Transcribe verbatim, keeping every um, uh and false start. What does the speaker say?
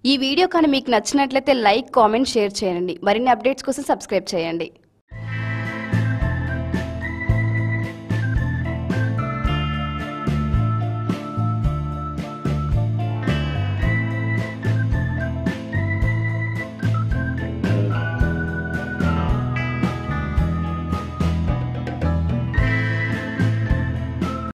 ఈ వీడియో కానీ మీకు నచ్చినట్లయితే లైక్, కామెంట్, షేర్ చేయండి. మరిన్ని అప్డేట్స్ కోసం సబ్స్క్రైబ్ చేయండి.